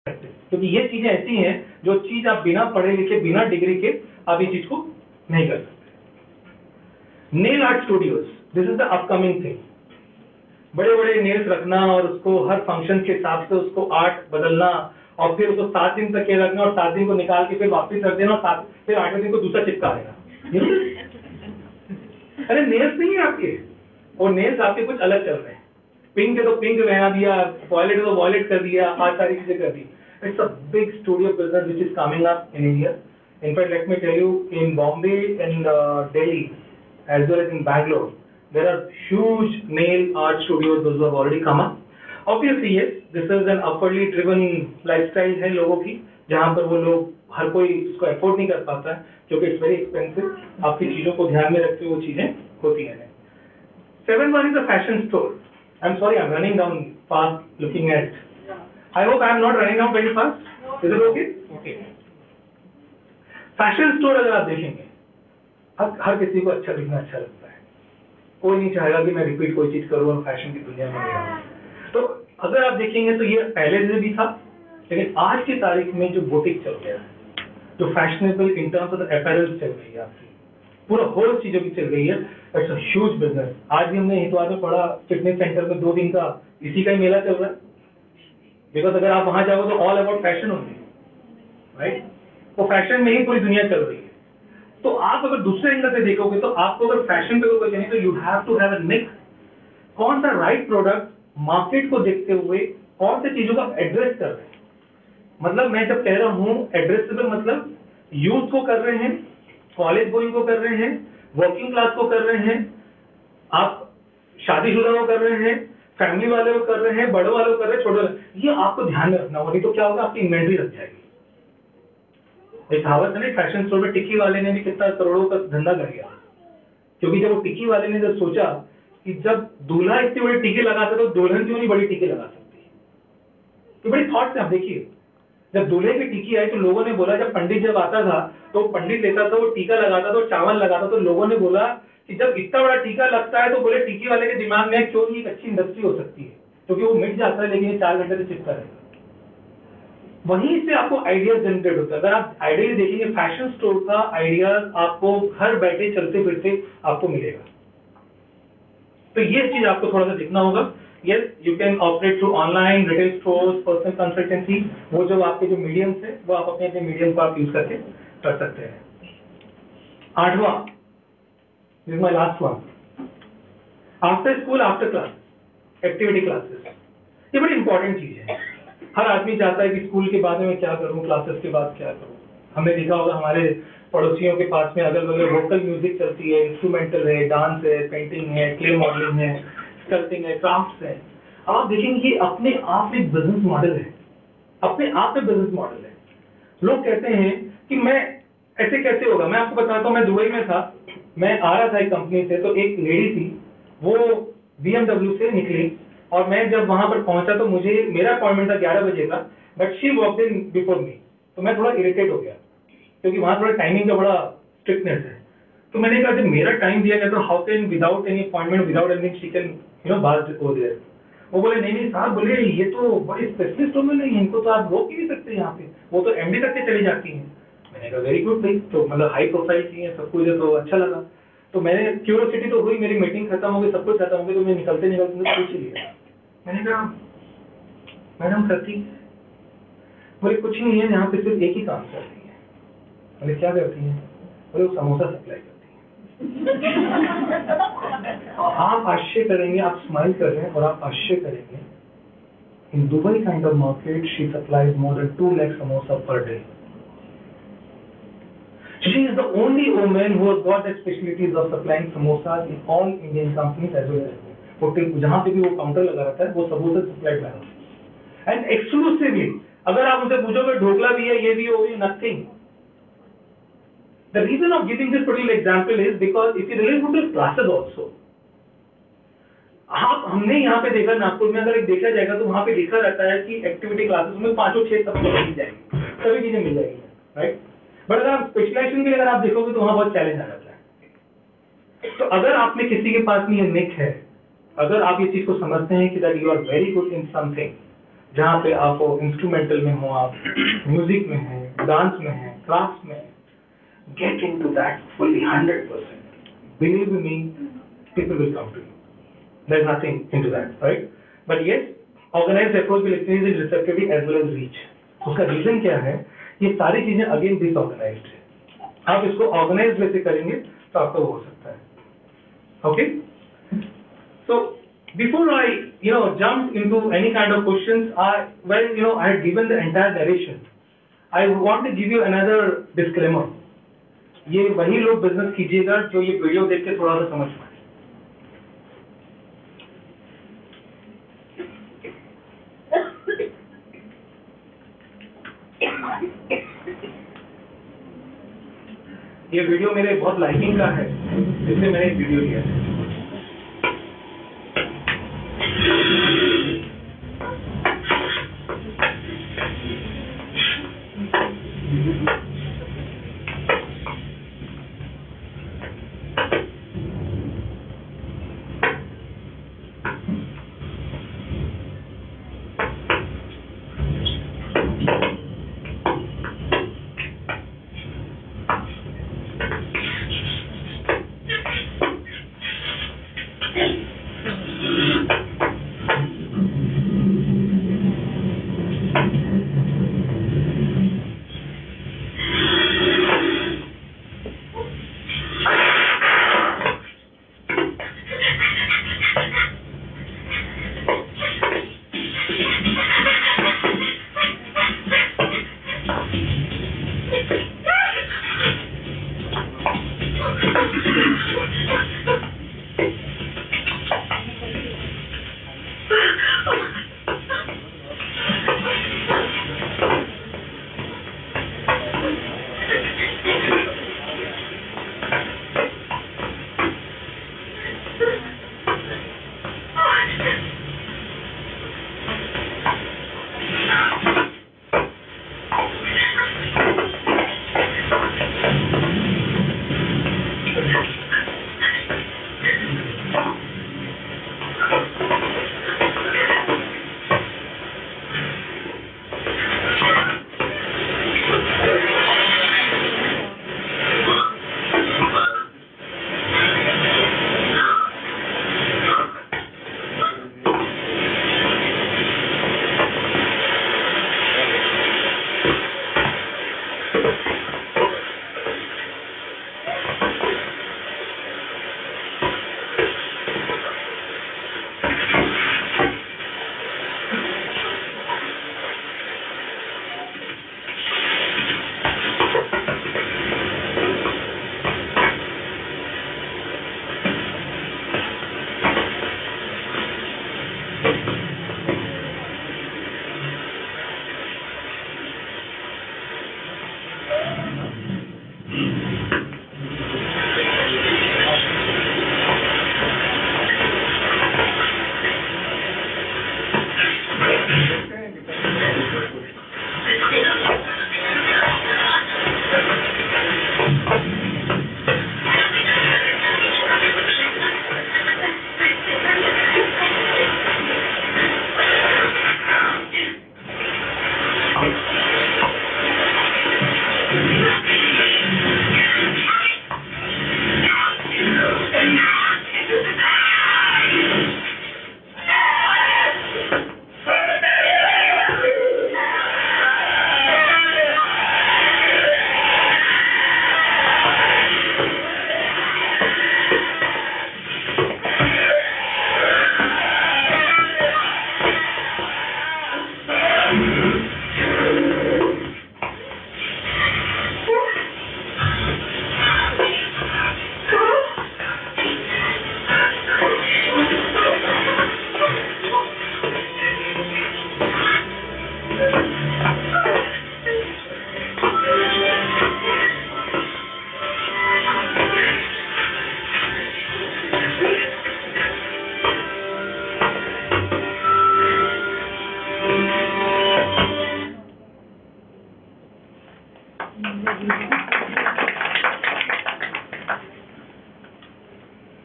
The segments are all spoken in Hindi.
क्योंकि ये चीजें ऐसी हैं जो चीज आप बिना पढ़े लिखे बिना डिग्री के आप इस चीज को नहीं कर सकते। Nail art studios, this is the upcoming thing. बड़े बड़े नेल्स रखना और उसको हर फंक्शन के हिसाब से उसको आर्ट बदलना और फिर उसको 7 दिन तक के रखना और 7 दिन को निकाल के फिर वापस रख देना और फिर 8वें दिन को दूसरा चिपका देना। अरे नेल्स नहीं है आपके, और नेल्स आपके कुछ अलग चल रहे हैं। पिंक है तो पिंक बना दिया, वॉयलेट है तो वॉयलेट कर दिया, आज सारी चीजें कर दी। It's a big studio business which is coming up in India. In fact, let me tell you, in Bombay and Delhi, as well as in Bangalore, there are huge nail art studios those who have already come up. Obviously, yes, this is an upwardly driven lifestyle है लोगों की, जहाँ पर वो लोग हर कोई इसको अफोर्ड नहीं कर पाता है क्योंकि इट्स वेरी एक्सपेंसिव। आपकी चीजों को ध्यान में रखते हुए वो चीजें होती हैं। 7th one is a fashion store. I'm sorry, I'm running down fast looking at. I hope I'm not running down very fast. Is it okay? Okay. Fashion store अगर आप देखेंगे, हर किसी को अच्छा दिखना अच्छा लगता है। कोई नहीं चाहेगा कि मैं रिपीट कोई चीज करूँ और फैशन की दुनिया में नहीं रहूं। तो अगर आप देखेंगे तो ये पहले से भी था, लेकिन आज की तारीख में जो बुटीक चल गया है, जो fashionable in terms of apparel चल रही है आपकी, पूरा होल चीजों की चल रही है। It's a huge business. आज भी हमने हितवार में पढ़ा, फिटनेस सेंटर में 2 दिन का इसी का ही मेला चल रहा है। बिकॉज अगर आप वहां जाओ तो ऑल अबाउट फैशन होती है, राइट? वो फैशन में ही पूरी दुनिया चल रही है। तो आप अगर दूसरे एंगल से देखोगे तो आपको अगर फैशन पे कोई नहीं, तो you have to have a mix. कौन सा राइट प्रोडक्ट मार्केट को देखते हुए कौन सी चीजों को एड्रेस कर रहे हैं। मतलब मैं जब कह रहा हूं एड्रेसेबल, मतलब यूथ को कर रहे हैं, कॉलेज गोइंग को कर रहे हैं, वर्किंग क्लास को कर रहे हैं, आप शादीशुदा को कर रहे हैं, फैमिली वाले को कर रहे हैं, बड़े वाले को कर रहे हैं, छोटे वाले। ये आपको ध्यान में रखना होगा, नहीं तो क्या होगा, आपकी इन्वेंट्री रख जाएगी। एक कहावत है ना, फैशन स्टोर में टिक्की वाले ने भी कितना करोड़ों का धंधा कर लिया, क्योंकि जब वो टिक्की वाले ने जब सोचा कि जब दूल्हा इतनी बड़ी टिक्की लगाता तो दुल्हन क्यों नहीं बड़ी टिक्की लगा सकती। तो बड़ी थॉट से आप देखिए, जब दूल्हे की टिक्की आई तो लोगों ने बोला, जब पंडित जब आता था तो पंडित लेता था, वो टीका लगाता था, चावल लगाता, तो लोगों ने बोला कि जब इतना बड़ा टीका लगता है तो बोले टिक्की वाले के दिमाग में क्यों नहीं एक अच्छी इंडस्ट्री हो सकती है, क्योंकि वो मिट जाता है लेकिन 4 घंटे से चिपका रहेगा। वहीं से आपको आइडिया जनरेट होता है। अगर आप आइडिया देखेंगे, फैशन स्टोर का आइडिया आपको घर बैठे चलते फिरते आपको मिलेगा। तो ये चीज आपको थोड़ा सा देखना होगा। Yes, you can operate through online, retail stores, personal consultancy. वो जो आपके जो मीडियम्स है, वो आप अपने अपने मीडियम को आप यूज करके कर सकते हैं। 8वां, this is my last one. After school, after class, activity classes. ये बड़ी इंपॉर्टेंट चीज है। हर आदमी चाहता है कि स्कूल के बाद में मैं क्या करूं, क्लासेस के बाद क्या करूं। हमने देखा होगा हमारे पड़ोसियों के पास में अगल बगल वोकल म्यूजिक चलती है, इंस्ट्रूमेंटल है, डांस है, पेंटिंग है, क्ले मॉडलिंग है, स्कल्पटिंग है, क्राफ्ट्स है। आप देखेंगे ये अपने आप एक बिजनेस मॉडल है, अपने आप में बिजनेस मॉडल है। लोग कहते हैं कि मैं ऐसे कैसे होगा। मैं आपको बताता हूँ, मैं दुबई में था, मैं आ रहा था एक कंपनी से, तो एक लेडी थी, वो BMW से निकली और मैं जब वहां पर पहुंचा तो मुझे मेरा अपॉइंटमेंट था 11 बजे का, but she walked in before me. तो मैं थोड़ा इरिटेट हो गया क्योंकि वहां थोड़ा टाइमिंग का बड़ा स्ट्रिक्टनेस है। तो मैंने कहा जब मेरा टाइम दिया गया तो how can without any appointment without any she can बात हो देयर। वो बोले नहीं साहब, बोले ये तो बड़े स्पेशलिस्ट हो, नहीं इनको तो आप रोक ही नहीं सकते यहाँ पे, वो तो MD तक के चली जाती हैं। मैंने कहा वेरी गुड भाई, तो मतलब हाई प्रोफाइल चाहिए सब कुछ है, तो अच्छा लगा। तो मैंने क्यूरियोसिटी तो हुई, मेरी मीटिंग खत्म हो गई, सब कुछ खत्म हो गई, तो मैं निकलते पूछ लिया। मैंने कहा मैडम करती, बोले कुछ नहीं है, यहाँ पे सिर्फ एक ही काम करती है। बोले क्या करती है? बोले वो समोसा सप्लाई करती है। आप आश्चर्य करेंगे, आप स्माइल कर रहे हैं और आप आश्चर्य करेंगे, in Dubai kind of market she supplies more than 2 lakh samosa per day. She is the only woman who has got the specialties of supplying samosas in all Indian companies as well as hotel, जहां पे भी वो काउंटर लगा रहता है वो samosa supplied by her and exclusively. अगर आप उनसे पूछोगे ढोकला भी है, ये भी हो, nothing. The reason of giving this particular example is because if you relate to the classes also, आप हमने यहाँ पे देखा नागपुर में, अगर एक देखा जाएगा तो वहां पे लिखा रहता है कि एक्टिविटी क्लासेस में 5-6 सबको मिल जाएगी, सभी चीजें मिल जाएगी, राइट? बट अगर आप स्पेशलाइजेशन के लिए अगर आप देखोगे तो वहां बहुत चैलेंज आ जाता है। तो अगर आप में किसी के पास में ये निक है, अगर आप ये चीज को समझते हैं कि that you are very good in something, जहाँ पे आप इंस्ट्रूमेंटल में हो, आप म्यूजिक में हैं, डांस में हैं, क्राफ्ट में हैं, get into that fully 100%. Believe me, people will come to you. There's nothing into that, right? But yes, organized approach will increase in receptivity as well as reach. उसका रीजन क्या है? ये सारी चीजें अगेन डिसऑर्गेनाइज्ड है. आप इसको ऑर्गेनाइज वैसे करेंगे तो आपका हो सकता है. Okay? So before I jump into any kind of questions, I had given the entire narration. I want to give you another disclaimer. ये वही लोग बिजनेस कीजिएगा जो ये वीडियो देख के थोड़ा सा समझ पाए. ये वीडियो मेरे बहुत लाइकिंग का है, इसलिए मैंने एक वीडियो लिया है.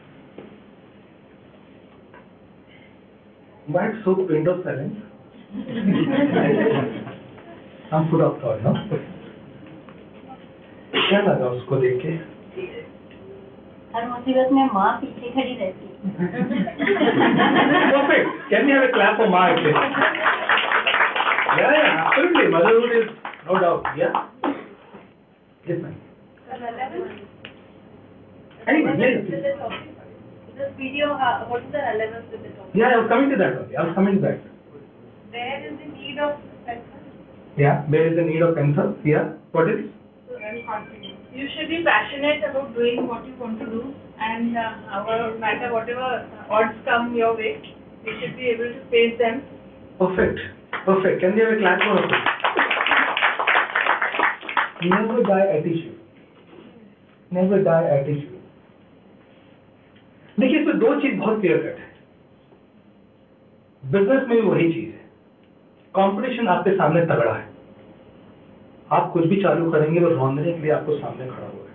Why so Windows 7? हम फुट ऑफ थॉट, नो? क्या लगा उसको देख के? हर मुसीबत में माँ पीछे खड़ी रहती है। Perfect. Can we have a clap for Ma actually? Yeah, absolutely. Motherhood is no doubt. Yeah. Yes, ma'am. Anyway, This video, what is the relevance with the topic? yeah, I was coming to that only. I was coming to that. There is the need of pencil. Yeah, there is a need of pencil. Yeah. What is? You should be passionate about doing what you want to do, and no matter whatever odds come your way, you should be able to face them. Perfect. Perfect. Can we have a clap for it? Never die attitude. Never die attitude. देखिए इसमें दो चीज बहुत क्लियर कट है। बिजनेस में भी वही चीज है। कंपटीशन आपके सामने तगड़ा है। आप कुछ भी चालू करेंगे वो रौंदने के लिए आपको सामने खड़ा हुआ है।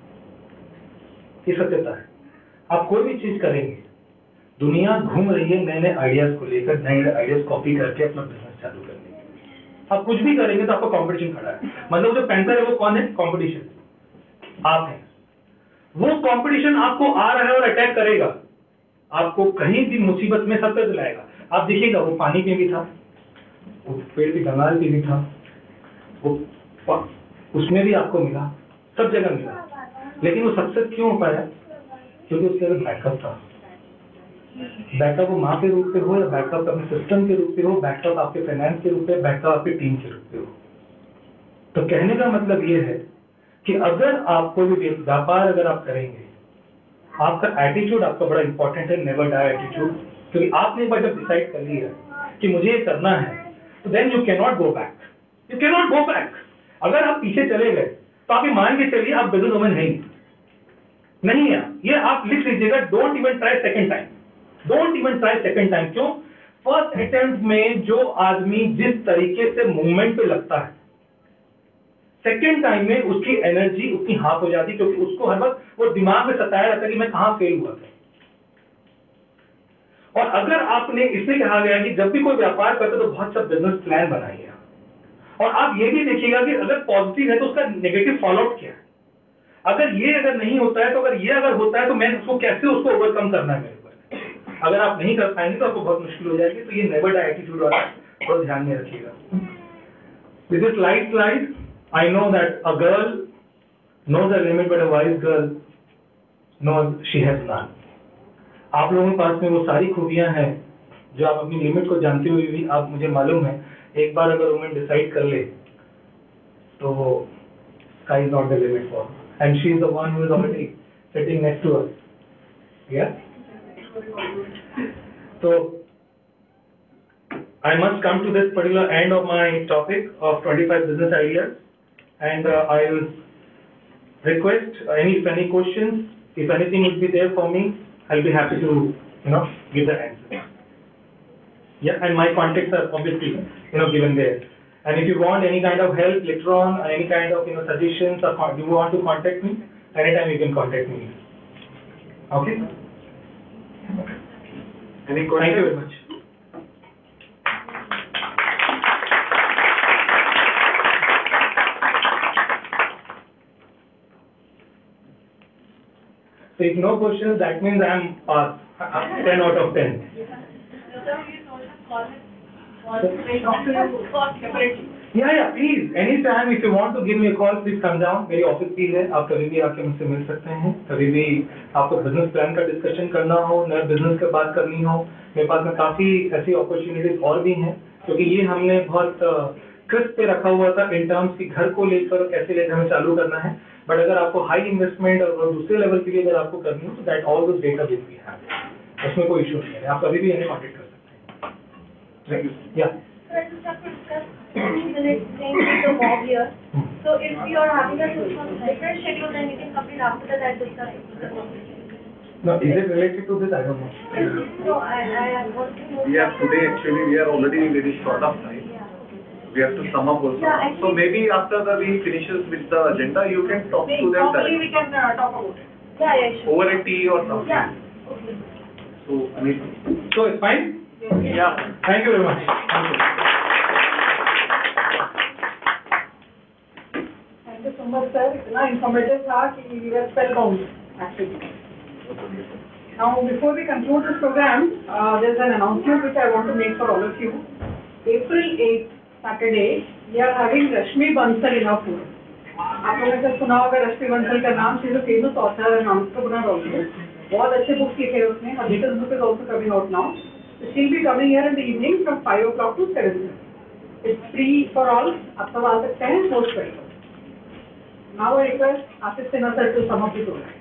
ये सत्यता है। आप कोई भी चीज करेंगे, दुनिया घूम रही है नए नए आइडियाज को लेकर, नए आइडियाज कॉपी करके अपना बिजनेस चालू करने के लिए। आप कुछ भी करेंगे तो आपका कंपटीशन खड़ा है। मतलब जो पेंटर है वो कौन है? कंपटीशन। आप हैं। वो कंपटीशन आपको आ रहा है और अटैक करेगा। आपको कहीं भी मुसीबत में सबसे दिलाएगा। आप देखिएगा वो पानी पे भी था, वो पेड़ की कंगाल पे भी था, वो उसमें भी आपको मिला, सब जगह मिला। लेकिन वो सक्सेस क्यों हो पाया? क्योंकि उसके अंदर बैकअप था। बैकअप वो माँ के रूप में हो या बैकअप अपने सिस्टम के रूप में हो, बैकअप आपके फाइनेंस के रूप में, बैकअप आपकी टीम के रूप में हो। तो कहने का मतलब ये है कि अगर आप कोई भी व्यापार अगर आप करेंगे, आपका एटीट्यूड आपका बड़ा इंपॉर्टेंट है। Never die attitude. क्योंकि आपने एक बार जब डिसाइड कर लिया कि मुझे ये करना है, तो then you can not go back. You can not go back. अगर आप पीछे चले गए तो आप ये मान के चलिए आप बिजनेस वुमन नहीं है। ये आप लिख लीजिएगा, don't even try second time. Don't even try second time. क्यों? फर्स्ट अटेम्प्ट में जो आदमी जिस तरीके से मूवमेंट पे लगता है, सेकेंड टाइम में उसकी एनर्जी उतनी हाफ हो जाती है, क्योंकि उसको हर वक्त वो दिमाग में सताया रहता है कि मैं कहां फेल हुआ था। और अगर आपने, इसलिए कहा गया कि जब भी कोई व्यापार करते तो बहुत सा बिजनेस प्लान बनाइए। और आप ये भी देखिएगा कि अगर पॉजिटिव है तो उसका नेगेटिव फॉलोअप क्या है। अगर ये अगर नहीं होता है तो अगर ये अगर होता है तो मैं उसको कैसे उसको ओवरकम करना है मेरे को। अगर आप नहीं कर पाएंगे तो आपको बहुत मुश्किल हो जाएगी। तो ये नेवर डाई एटीट्यूड वाला थोड़ा ध्यान में रखिएगा। With this light slide I know that a girl knows her limit, but a wise girl knows she has none. आप लोगों के पास में वो सारी खूबियां हैं जो आप अपनी लिमिट को जानते हुए भी, आप, मुझे मालूम है, एक बार अगर वुमेन डिसाइड कर ले तो sky is not the limit for her. And she is the one who is already sitting next to us. Yeah? So I must come to this particular end of my topic of 25 business ideas. And I'll request any questions, if anything would be there for me, I'll be happy to give the answer. Yeah, and my contacts are obviously given there. And if you want any kind of help later on, or any kind of suggestions, or you want to contact me, anytime you can contact me. Okay. Any questions? Thank you very much. So if no questions, that means I am 10 out of 10. Yeah, please. Anytime if you want to give me a call, please come down. मेरी ऑफिस भी है, आप कभी भी आके मुझसे मिल सकते हैं। कभी भी आपको बिजनेस प्लान का डिस्कशन करना हो, नए बिजनेस की बात करनी हो, मेरे पास में काफी ऐसी अपॉर्चुनिटीज और भी हैं, क्योंकि ये हमने बहुत क्रिस्प पे रखा हुआ था इन टर्म्स की घर को लेकर कैसे लेकर हमें चालू करना है। बट अगर आपको हाई इन्वेस्टमेंट और दूसरे लेवल के लिए अगर आपको करनी हो तो that all this data will be have, उसमें कोई इशू नहीं है। आप कभी भी हमें कांटेक्ट कर सकते हैं। या So if you are having a different schedule, then you can complete after that discussion. No, is it related to this? I don't know. No, I want to know. Yeah, today actually we are already very short of time. We have to sum up also. Yeah, actually, so maybe after the we finishes with the agenda, you can talk to them. Probably we can talk about it. Yeah, sure. Over a tea or something. Yeah. Okay. So, Anita. So it's fine? Yeah. Thank you very much. Thank you. so much, sir. इतना informative था कि we were spellbound, actually. Now, before we conclude this program, there's an announcement which I want to make for all of you. April 8th, Saturday, we are having Rashmi Bansal in our forum. आप लोगों ने सुना होगा रश्मि बंसल का नाम. She is a famous author and entrepreneur also. बहुत अच्छे बुक्स लिखे हैं उसने. Her latest book is also coming out now. So she'll be coming here in the evening from 5 o'clock to 7. It's free for all. आप सब आ सकते हैं. Most welcome. Now I request Asif Sinha sir to sum up the program.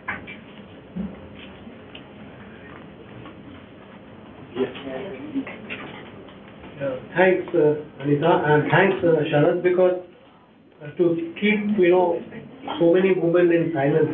Thanks, Anita, and thanks, Sharad, because to keep, so many women in silence.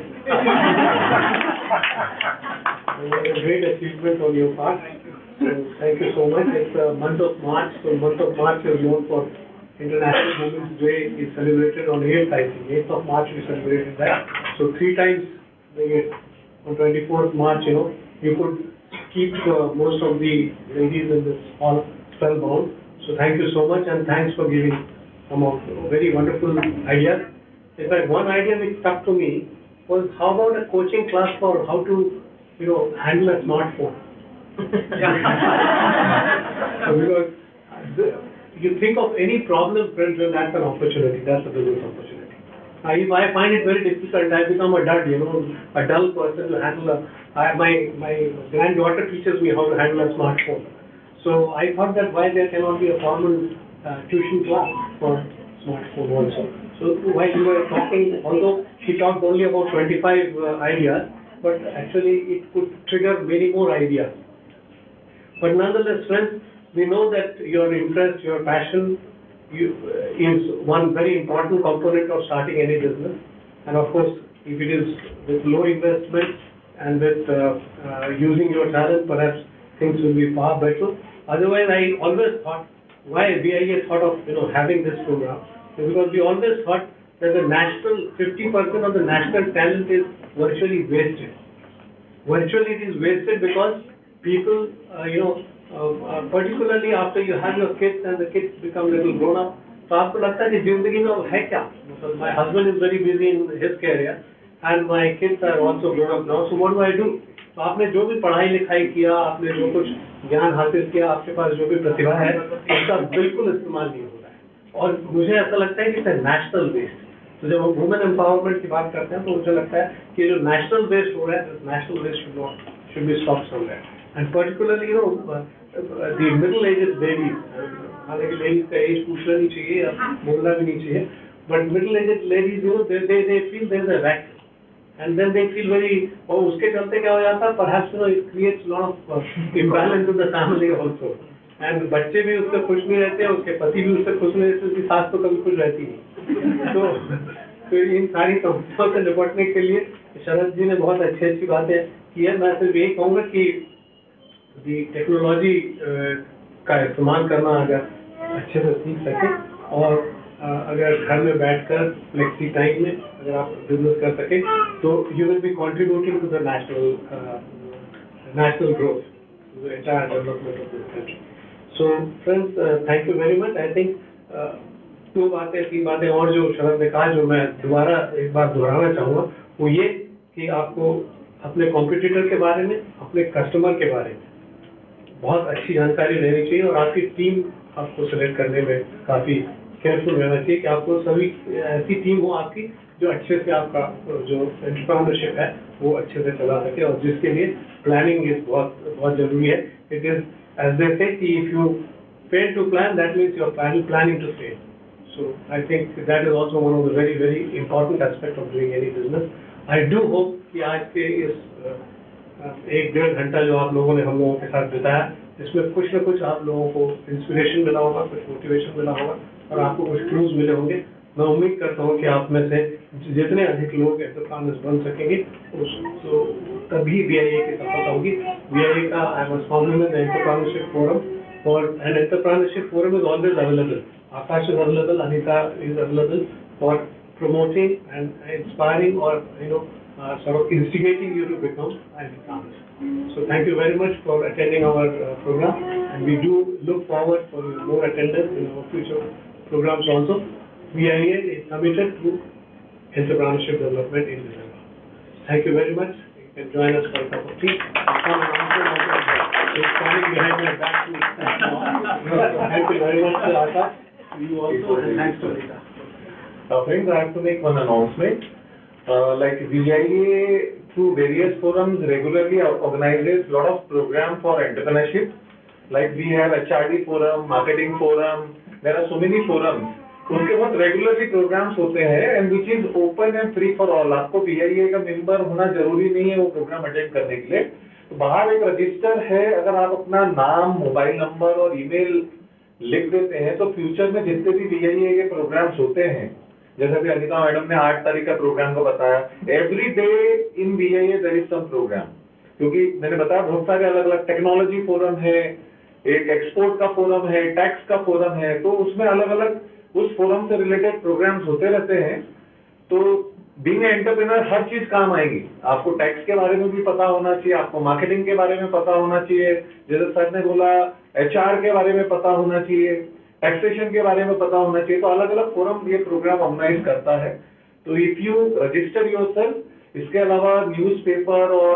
A great achievement on your part. So thank you so much. It's the month of March. So month of March is known for International Women's Day. Is celebrated on 8th, I think. 8th of March we celebrated that. So 3 times on 24th March, you could keep most of the ladies in this hall spellbound. So thank you so much, and thanks for giving some of very wonderful ideas. In fact, one idea which stuck to me was how about a coaching class for how to, handle a smartphone. Because you think of any problem, friends, and that's an opportunity. That's a business opportunity. If I find it very difficult, I become a dud, a dull person to handle my granddaughter teaches me how to handle a smartphone. So I thought that why there cannot be a formal tuition class for smartphone also. So while you were talking, although she talked only about 25 ideas, but actually it could trigger many more ideas. But nonetheless, friends, we know that your interest, your passion is one very important component of starting any business. And of course, if it is with low investment and with using your talent, perhaps things will be far better. Otherwise, I always thought, why BIA thought of having this program, because we always thought that the 50% of the national talent is virtually wasted. Virtually it is wasted because people, particularly after you have your kids and the kids become little grown up, तो आपको लगता है कि जिंदगी में अब है क्या? मतलब my husband is very busy in his career and my kids are also grown up now. So what do I do? तो आपने जो भी पढ़ाई लिखाई किया, आपने जो कुछ ज्ञान हासिल किया, आपके पास जो भी प्रतिभा है, उसका बिल्कुल इस्तेमाल नहीं हो रहा है. और मुझे ऐसा लगता है कि it's a national waste. तो जब हम वुमेन एम्पावरमेंट की बात करते हैं तो मुझे लगता है कि जो नेशनल वेस्ट हो रहा है, national waste should be stopped somewhere. And particularly, the middle aged babies. हालांकि लेडीज का एज पूछना नहीं चाहिए या बोलना भी नहीं चाहिए, but middle aged ladies, they feel there is a vacuum. And then they feel very, उसके चलते क्या हो जाता है, perhaps it creates a lot of imbalance in the family also. And बच्चे भी उससे खुश नहीं रहते, उसके पति भी उससे खुश नहीं रहते, उसकी सास तो कभी खुश रहती नहीं. तो इन सारी समस्याओं से निपटने के लिए शरद जी ने बहुत अच्छी बातें की है. मैं सिर्फ यही कहूँगा कि टेक्नोलॉजी का इस्तेमाल करना अगर अच्छे से सीख सके और अगर घर में बैठकर फ्लेक्सी टाइम में अगर आप बिजनेस कर सके तो you will be contributing to the national growth, to the entire development of this country. So friends, thank you very much. I think 3 बातें और जो शरद ने कहा, जो मैं दोबारा एक बार दोहराना चाहूँगा, वो ये कि आपको अपने कॉम्पिटिटर के बारे में, अपने कस्टमर के बारे में बहुत अच्छी जानकारी लेनी चाहिए और आपकी टीम आपको सेलेक्ट करने में काफ़ी केयरफुल रहना चाहिए कि आपको सभी ऐसी टीम हो आपकी जो अच्छे से आपका जो एंटरप्रेन्योरशिप है वो अच्छे से चला सके, और जिसके लिए प्लानिंग इज बहुत जरूरी है. It is as they say कि if you fail to plan, that means you are planning to fail. So I think that is also one of the very, very important aspects of doing any business. I do hope कि आज के इस 1-1.5 घंटा जो आप लोगों ने हम लोगों के साथ बिताया, इसमें कुछ न कुछ आप लोगों को इंस्पिरेशन मिला होगा, कुछ मोटिवेशन मिला होगा और आपको कुछ क्लूज मिले होंगे. मैं उम्मीद करता हूँ कि आप में से जितने अधिक लोग एंटरप्रेन्योर्स बन सकेंगे तो तभी BIA की सफलता होगी. BIA का I was founded in the Entrepreneurship Forum, or an Entrepreneurship Forum is always available. Akash is available, Anita is available for promoting and inspiring or sort of instigating you to become an entrepreneur. So thank you very much for attending our program, and we do look forward for more attendance in our future programs also. BIA is committed to entrepreneurship development in December. Thank you very much. You can join us for a cup of tea. Some announcement also. It's standing behind my back. Thank you very much, Akash. You also, and thanks to Rita. Friends, I have to make one announcement. Like VIA through various forums regularly organizes lot of program for entrepreneurship. Like we have HRD forum, marketing forum. There are so many forums. उनके बहुत रेगुलरली प्रोग्राम्स होते हैं and which is open and free for all. आपको VIA का मेंबर होना जरूरी नहीं है वो प्रोग्राम अटेंड करने के लिए. तो बाहर एक रजिस्टर है, अगर आप अपना नाम, मोबाइल नंबर और ईमेल लिख देते हैं तो फ्यूचर में जितने भी VIA के प्रोग्राम्स होते हैं, जैसे भी अनिता मैडम ने 8 तारीख का प्रोग्राम को बताया, every day in VIA there is some program. क्योंकि मैंने बताया बहुत सारे अलग अलग टेक्नोलॉजी फोरम है, एक एक्सपोर्ट का फोरम है, टैक्स का फोरम है, तो उसमें अलग अलग उस फोरम से रिलेटेड प्रोग्राम्स होते रहते हैं. तो बीइंग एंटरप्रेन्योर हर चीज काम आएगी. आपको टैक्स के बारे में भी पता होना चाहिए, आपको मार्केटिंग के बारे में पता होना चाहिए, जैसे सर ने बोला HR के बारे में पता होना चाहिए, टैक्सेशन के बारे में पता होना चाहिए. तो अलग अलग फोरम ये प्रोग्राम ऑर्गेनाइज करता है. तो इफ यू रजिस्टर योरसेल्फ, इसके अलावा न्यूज़पेपर और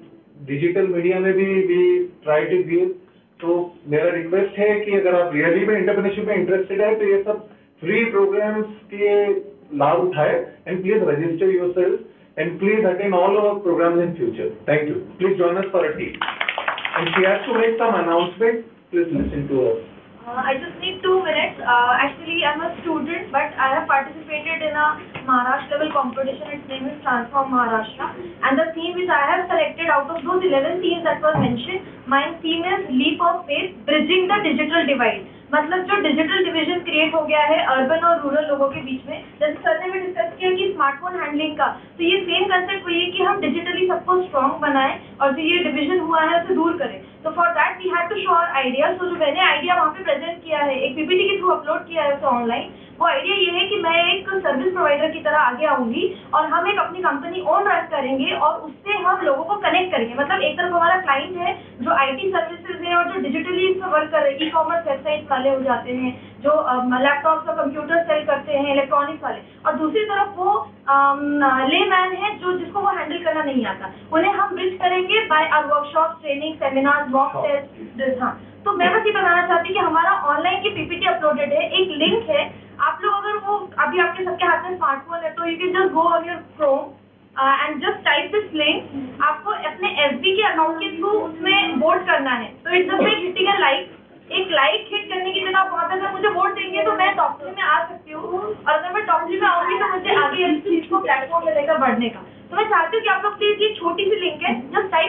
डिजिटल मीडिया में भी वी ट्राई टू गिव. तो मेरा रिक्वेस्ट है कि अगर आप रियली में एंटरप्रेन्योरशिप में इंटरेस्टेड है तो ये सब फ्री प्रोग्राम्स के लाभ उठाए and please register yourself and please attend all our programs in future. Thank you. Please join us for a tea. And she has to make some announcement. Please listen to us. I just need 2 minutes. Actually, I'm a student, but I have participated in a Maharashtra level competition. Its name is Transform Maharashtra. And the theme which I have selected out of those 11 themes that were mentioned, my theme is Leap of Faith, Bridging the Digital Divide. मतलब जो डिजिटल डिवीजन क्रिएट हो गया है अर्बन और रूरल लोगों के बीच में, जैसे सर ने भी डिस्कस किया कि स्मार्टफोन हैंडलिंग का, तो ये सेम कंसेप्ट वही है कि हम डिजिटली सबको स्ट्रॉन्ग बनाएं और जो ये डिवीजन हुआ है उसे दूर करें. तो for that we had to show our ideas. तो जो मैंने आइडिया वहाँ पे प्रेजेंट किया है, एक PPT के थ्रू अपलोड किया है उसे ऑनलाइन, वो आइडिया ये है कि मैं एक सर्विस प्रोवाइडर की तरह आगे आऊंगी और हम एक अपनी कंपनी ओन रन करेंगे और उससे हम लोगों को कनेक्ट करेंगे. मतलब एक तरफ हमारा क्लाइंट है जो IT सर्विसेज है और जो डिजिटली वर्क कर रहे हैं, ई-कॉमर्स वेबसाइट वाले हो जाते हैं, जो लैपटॉप्स और कंप्यूटर सेल करते हैं, इलेक्ट्रॉनिक्स वाले, और दूसरी तरफ वो लेमैन है जिसको वो हैंडल करना नहीं आता. उन्हें हम ब्रिज करेंगे by our workshop, training, seminar, mock test. हाँ, तो मैं बस ये बताना चाहती हूँ कि हमारा ऑनलाइन की PPT अपलोडेड है, एक लिंक है. आप लोग अगर वो अभी आपके सबके हाथ में स्मार्टफोन है तो you can just go on your Chrome and just type this link. आपको अपने FB के अकाउंट के थ्रू उसमें वोट करना है. तो it's just like hitting a like. एक लाइक हिट करने की जगह आप वहाँ पे अगर मुझे वोट देंगे तो मैं टॉप 3 में आ सकती हूँ, और अगर मैं टॉप 3 में आऊंगी तो मुझे आगे इस चीज को प्लेटफॉर्म में लेकर बढ़ने का. तो मैं चाहती हूँ कि आप लोग प्लीज ये छोटी सी लिंक है, जस्ट टाइप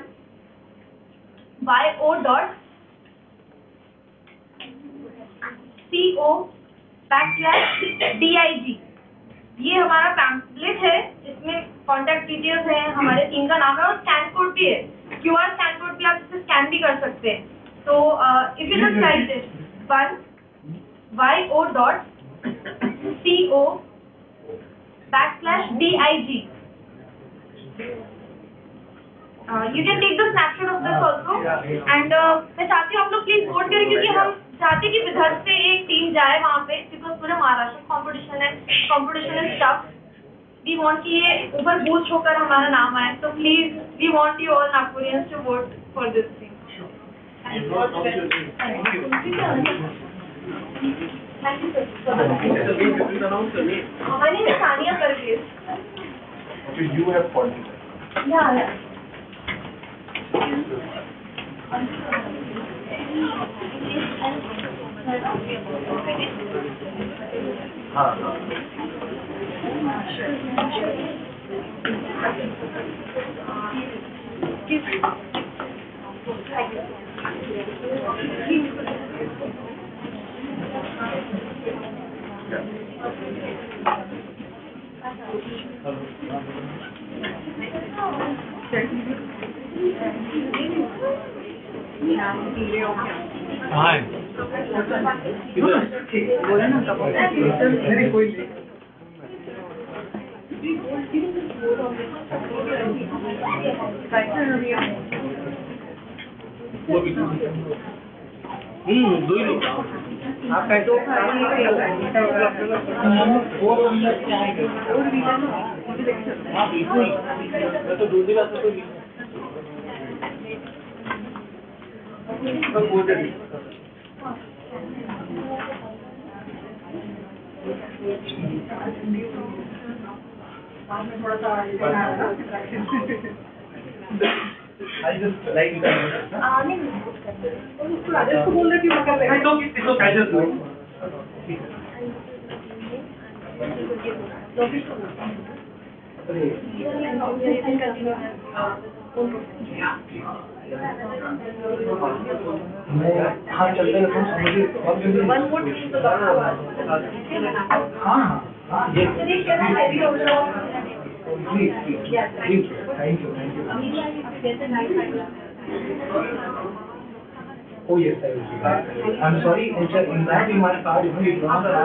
1.co/dig. ये हमारा पैम्पलेट है, इसमें कॉन्टैक्ट डिटेल्स है, हमारे टीम का नाम है और स्कैन कोड भी है. QR स्कैन कोड भी आप इसे स्कैन भी कर सकते हैं. तो if you just type this 1.co/dig. You can take the snapshot of this also. And मैं चाहती हूँ आप लोग प्लीज वोट करें, क्योंकि हम चाहते हैं कि विदर्भ से एक टीम जाए वहाँ पे, बिकॉज पूरे महाराष्ट्र कंपटीशन है टफ. वी वांट कि ये ऊपर बूस्ट होकर हमारा नाम आए. तो please we want you all Nagpurians to vote for this thing. Thank you, sir. My name is Sania Parvez. Okay, you have 40. Yeah. नहीं कोई नहीं. दो ही लोग. दो खाली और रीजन तो दूसरी बात तो थोड़ा सा I just like it. उसको राजेश को बोल रहे कि मैं कर लेगा It's okay, I just like it. हाँ चलते रहते हैं हाँ ये please thank you oh yes I will. I'm sorry in that in my card you know